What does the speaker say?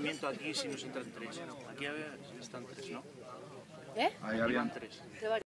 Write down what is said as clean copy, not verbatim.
movimiento aquí si nos entran tres. Aquí están tres, ¿no? Ahí habían tres.